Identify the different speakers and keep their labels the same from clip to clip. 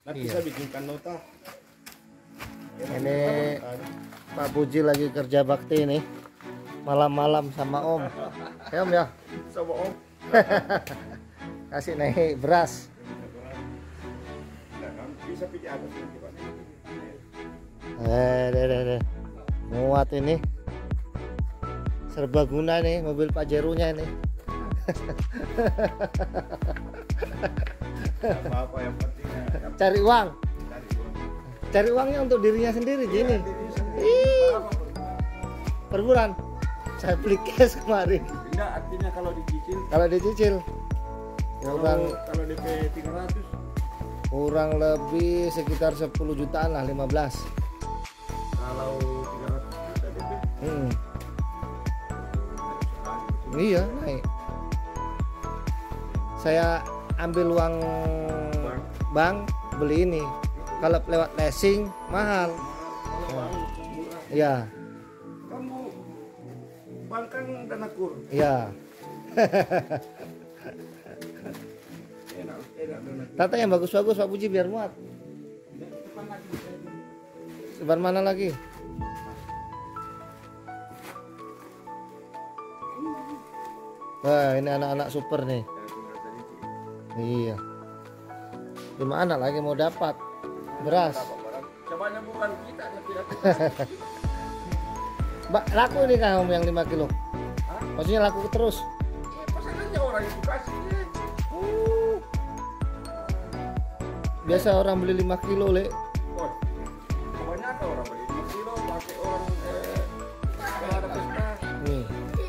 Speaker 1: Nanti
Speaker 2: Iya.
Speaker 1: saya bikinkan nota.
Speaker 2: Ini Pak Puji lagi kerja bakti nih. Malam-malam sama Om. Ya Om ya.
Speaker 1: Sama Om.
Speaker 2: Kasih naik beras.
Speaker 1: Nah, kamu bisa pilih atas nanti Pak.
Speaker 2: Deh. Muat ini. Serbaguna nih mobil Pajero-nya ini.
Speaker 1: Apa-apa yang penting
Speaker 2: Cari uang.
Speaker 1: cari uang.
Speaker 2: Cari uangnya untuk dirinya sendiri gini.
Speaker 1: Diri sendiri.
Speaker 2: Ih.
Speaker 1: Apa, Pak?
Speaker 2: Per bulan. Saya beli cash kemarin.
Speaker 1: Enggak, artinya kalau dicicil,
Speaker 2: Kalau dicicil
Speaker 1: kalau DP 300
Speaker 2: kurang lebih sekitar 10 jutaan lah, 15.
Speaker 1: kalau 300 juta DP
Speaker 2: Iya naik. Saya ambil uang bank beli ini. Kalau lewat leasing mahal. Iya,
Speaker 1: kamu bank kan dana kur.
Speaker 2: iya.
Speaker 1: Enak dana kur.
Speaker 2: Tata yang bagus-bagus Pak Puji biar muat. Sebar mana lagi? Wah, ini anak-anak super nih. Iya. 5 anak lagi mau dapat beras.
Speaker 1: Cobanya bukan kita tapi aku.
Speaker 2: Mbak, laku ini Kang Om yang 5 kilo. Maksudnya laku terus.
Speaker 1: Pasangannya orang itu kasih.
Speaker 2: Biasa orang beli 5 kilo, Le.
Speaker 1: Wah, kebanyakan orang beli 5 kilo pakai orang kalau ada pesta.
Speaker 2: Nih.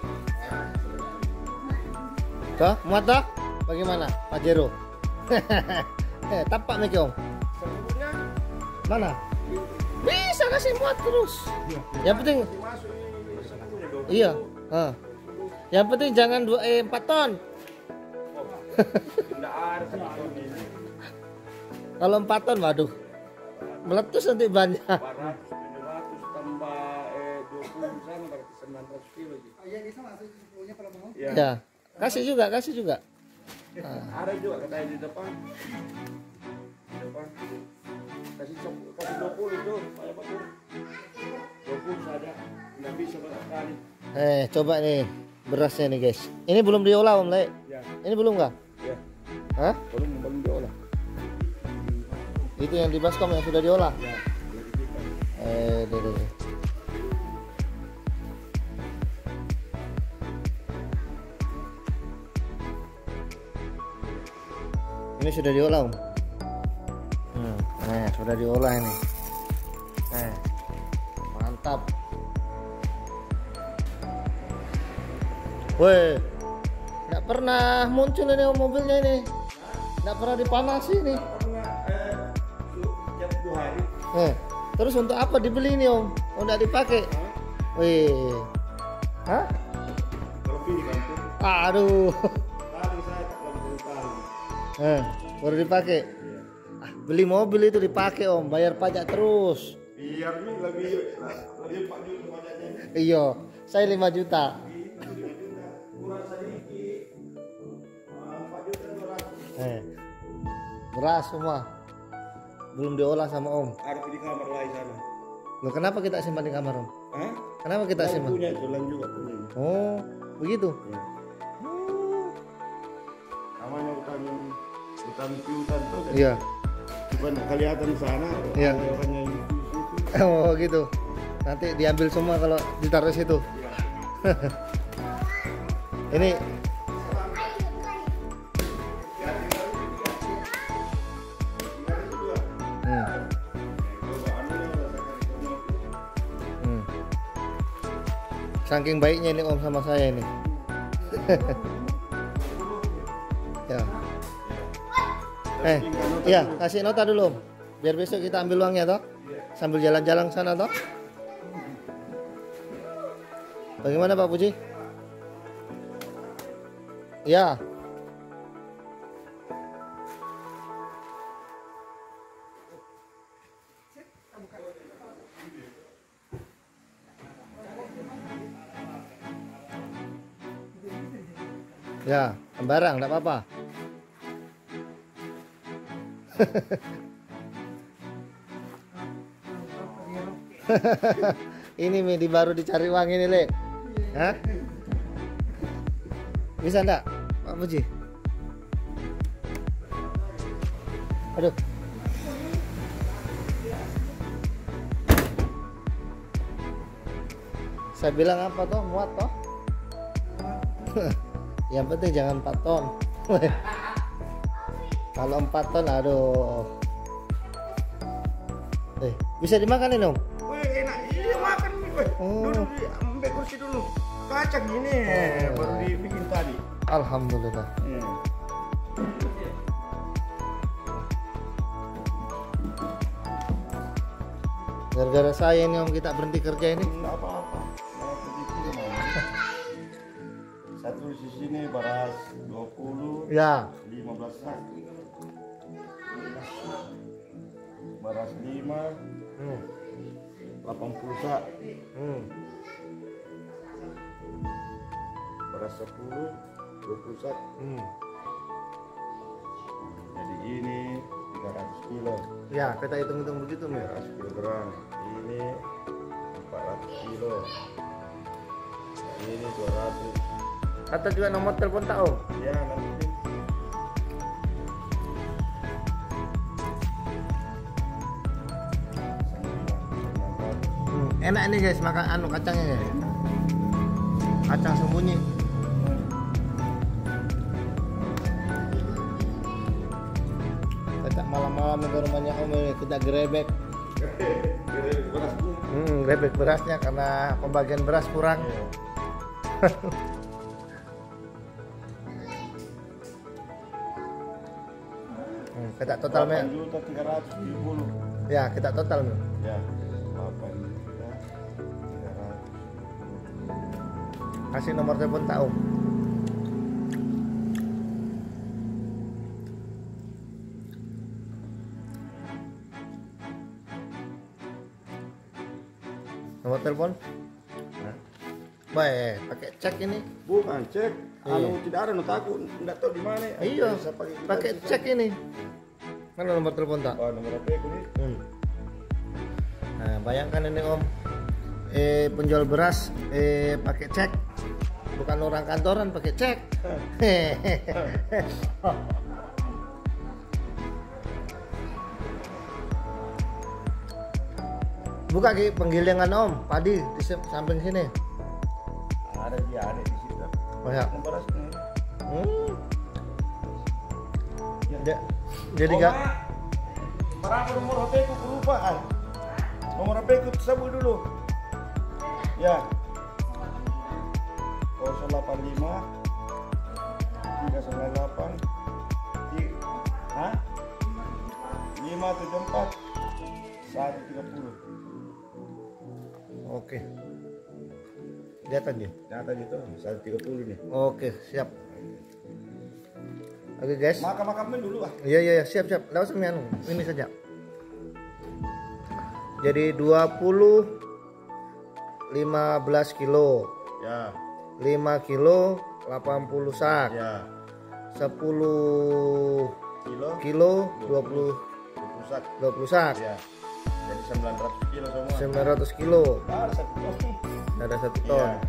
Speaker 2: Toh, muat toh? Bagaimana? Pajero. Tapak nih Om.
Speaker 1: Sebelumnya
Speaker 2: Mana? Bisa kasih muat terus. Yang penting
Speaker 1: dimasuk ini sebelumnya 20.
Speaker 2: iya. Yang penting jangan 4 ton.
Speaker 1: Tidak ada segitu ini.
Speaker 2: Kalau 4 ton, waduh. Meletus nanti banyak.
Speaker 1: 400, 700 tambah 20 sana berarti 900 kilo gitu.
Speaker 3: Iya bisa masuk sepuluhnya kalau mau.
Speaker 1: Ya.
Speaker 2: Ya. Kasih juga.
Speaker 1: Ada juga katanya di depan. Di depan. Kasih 20 tuh, Pak Pak. 20 saja. Enggak bisa banyak kali.
Speaker 2: Coba nih berasnya nih guys. Ini belum diolah Om Le.
Speaker 1: Ya.
Speaker 2: Ini belum nggak?
Speaker 1: Ya.
Speaker 2: Hah?
Speaker 1: Belum diolah.
Speaker 2: Itu yang di baskom yang sudah diolah.
Speaker 1: Ya. Boleh kita.
Speaker 2: Deh. Ini sudah diolah Om. Sudah diolah ini. Mantap. Woi, nggak pernah muncul ini Om mobilnya ini. Nggak pernah dipanasi ini.
Speaker 1: Tiap 2 hari.
Speaker 2: Terus untuk apa dibeli ini Om? Oh, nggak dipakai? Wih, hah?
Speaker 1: Lebih di kampung.
Speaker 2: Aduh,
Speaker 1: Paling saya tak lebih tahu.
Speaker 2: baru dipakai. Beli mobil itu dipakai Om, bayar pajak terus.
Speaker 1: Biar nih lebih 4 juta pajaknya.
Speaker 2: Iya, saya 5 juta.
Speaker 1: Kurang sedikit. 4 juta 200.
Speaker 2: Beras semua. Belum diolah sama Om.
Speaker 1: Ada di kamar lain sana.
Speaker 2: Loh, kenapa kita simpan di kamar Om?
Speaker 1: Hah?
Speaker 2: Kenapa kita
Speaker 1: Lain
Speaker 2: simpan?
Speaker 1: punya, Tulang juga punya.
Speaker 2: Oh, begitu.
Speaker 1: Ya. Namanya hutan piutang tuh.
Speaker 2: Iya.
Speaker 1: Bukan kelihatan sana.
Speaker 2: Iya.
Speaker 1: Ada orangnya yang di situ.
Speaker 2: Oh gitu. Nanti diambil semua kalau ditaruh situ. Ini saking baiknya ini Om sama saya ini. Ya. Iya, kasih nota dulu Om. Biar besok kita ambil uangnya toh. Sambil jalan-jalan sana toh. Bagaimana Pak Puji? Ya. Ya, sembarang, enggak apa-apa. Ini Mi baru dicari uang ini, Le. Hah? Bisa enggak, Pak Puji? Aduh. Saya bilang apa toh, muat toh? Yang penting jangan 4 ton. Kalau 4 ton, aduh. Bisa dimakan ini, Om?
Speaker 1: Wih, enak. Iya, makan nih, weh.
Speaker 2: Oh.
Speaker 1: Duduk di ambil kursi dulu. Kacang ini baru dibikin tadi.
Speaker 2: Alhamdulillah. Gara-gara saya ini Om kita berhenti kerja ini.
Speaker 1: Enggak apa-apa. Satu di sini beras 20,
Speaker 2: Ya.
Speaker 1: 15 sak. Beras 5, 80 sak. Beras 10, 20 sak. Jadi ini 300 kilo.
Speaker 2: Ya, kita hitung-hitung begitu, Mi.
Speaker 1: 300 kilogram. Ini 400 kilo. Ini 200.
Speaker 2: Atau juga nomor telepon tak, Om?
Speaker 1: Ya, nanti.
Speaker 2: Enak ini guys makan kacangnya guys. Kacang sembunyi. Kita malam-malam ke rumahnya Om ini kita gerebek. Gerebek berasnya karena pembagian beras kurang. Kita total Mi.
Speaker 1: 8.370.
Speaker 2: Ya, kita total Mi.
Speaker 1: Ya. 8.370.
Speaker 2: Kasih nomor telepon tak Om. Nomor telepon? Baik, pakai cek ini.
Speaker 1: Bukan cek.
Speaker 2: Iya.
Speaker 1: Tidak ada, takut enggak tahu di mana.
Speaker 2: Iya,
Speaker 1: Bisa
Speaker 2: pakai cek ini. Mana nomor telepon tak?
Speaker 1: Oh, nomor HP ku nih.
Speaker 2: Nah, bayangkan ini Om, penjual beras pakai cek, bukan orang kantoran pakai cek. Buka Ki penggilingan Om, padi di samping sini.
Speaker 1: Ada di situ.
Speaker 2: Oh ya.
Speaker 1: Nomor asli.
Speaker 2: Ya. Jadi enggak
Speaker 1: Berapa nomor HP ku kelupaan. Nomor HP ku sebut dulu. Ya. 085 398 Hah? 574 130.
Speaker 2: Oke. Lihat aja.
Speaker 1: Nyata gitu 130 nih.
Speaker 2: Oke, siap. Oke guys.
Speaker 1: Makan-makan dulu ah.
Speaker 2: Iya, siap. Lewat sini anu. Ini saja. Jadi 20 15 kilo.
Speaker 1: Ya.
Speaker 2: 5 kilo 80 sak.
Speaker 1: Ya.
Speaker 2: 10
Speaker 1: Kilo
Speaker 2: kilo 20
Speaker 1: sak.
Speaker 2: 20 sak.
Speaker 1: Ya. Jadi 900 kilo semua.
Speaker 2: 900 kilo.
Speaker 1: Ada 1 ton.
Speaker 2: Ada 1 ton.
Speaker 1: Iya.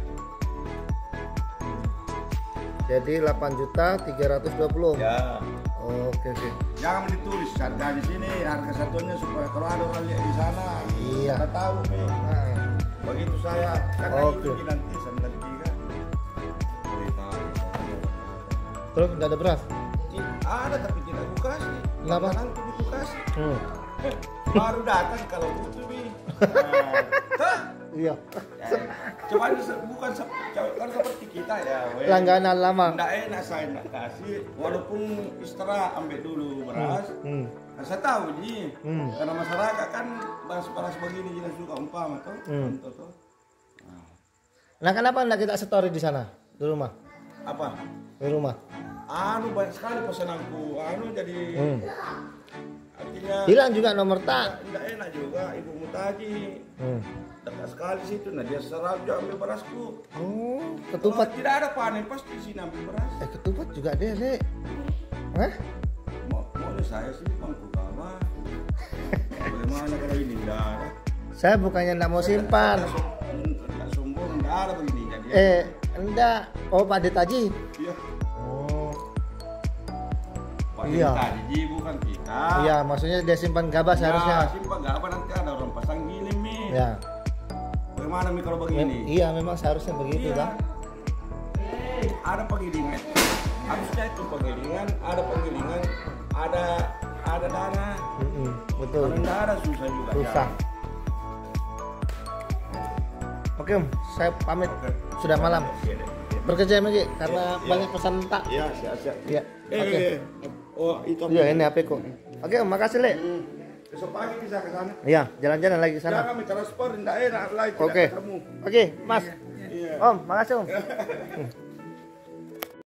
Speaker 2: Jadi 8.320.
Speaker 1: Ya.
Speaker 2: Oke.
Speaker 1: Jangan ditulis harga di sini, harga satunya supaya kalau ada orang lihat di sana.
Speaker 2: Iya.
Speaker 1: Kita tahu nih.
Speaker 2: Nah,
Speaker 1: Begitu saya karena
Speaker 2: Oke.
Speaker 1: itu nanti 93. Beritahu.
Speaker 2: terus nggak ada beras.
Speaker 1: Ada tapi tidak aku kasih.
Speaker 2: Kenapa?
Speaker 1: Nanti aku kasih. Baru datang kalau butuh nih.
Speaker 2: Iya.
Speaker 1: Cuman bukan kan seperti kita ya.
Speaker 2: Langganan lama.
Speaker 1: Nggak enak saya nggak kasih, walaupun istirahat ambil dulu beras. Nah, saya tahu ji, karena masyarakat kan beras begini jelas suka umpama toh. Toh.
Speaker 2: Nah, kenapa enggak kita story di sana di rumah?
Speaker 1: Apa?
Speaker 2: Di rumah.
Speaker 1: Banyak sekali pesananku. Jadi artinya
Speaker 2: Hilang juga nomor tak.
Speaker 1: nggak enak juga ibu mutagi. Dekat sekali situ, nah dia serap juga ambil berasku.
Speaker 2: Oh, ketupat.
Speaker 1: Kalau tidak ada panen pasti di sini ambil beras.
Speaker 2: Ketupat juga deh, Lek. Hah?
Speaker 1: Mau saya simpan ke kamar. Bagaimana kalau ini tidak ada?
Speaker 2: Saya bukannya enggak mau simpan.
Speaker 1: Enggak sombong, enggak ada begininya dia.
Speaker 2: Enggak. Oh, Pak Detaji.
Speaker 1: Iya.
Speaker 2: Oh.
Speaker 1: Pak
Speaker 2: Iya.
Speaker 1: Detaji bukan kita.
Speaker 2: Iya, maksudnya dia simpan gabah seharusnya.
Speaker 1: Simpan gabah nanti ada orang pasang gini, Mi.
Speaker 2: Ya.
Speaker 1: Bagaimana Mi kalau begini?
Speaker 2: Iya, memang seharusnya begitu,
Speaker 1: Iya.
Speaker 2: Bang.
Speaker 1: Ada penggilingan. Harusnya itu penggilingan, ada penggilingan, ada dana.
Speaker 2: Betul.
Speaker 1: Kalau enggak ada susah juga.
Speaker 2: Susah. Oke, Om, saya pamit.
Speaker 1: Oke.
Speaker 2: Sudah malam.
Speaker 1: Iya, deh.
Speaker 2: Bekerja lagi karena
Speaker 1: Iya.
Speaker 2: banyak pesan tak.
Speaker 1: Iya, siap-siap.
Speaker 2: Iya. Oke.
Speaker 1: Oh, itu apa?
Speaker 2: Iya, ini HP ku. Oke, Om, makasih, Le.
Speaker 1: Besok pagi bisa ke sana.
Speaker 2: Iya, jalan-jalan lagi ke sana.
Speaker 1: Jangan transfer, enggak enak lagi.
Speaker 2: Oke.
Speaker 1: Tidak ketemu.
Speaker 2: Oke, Mas.
Speaker 1: Iya.
Speaker 2: Om, makasih, Om.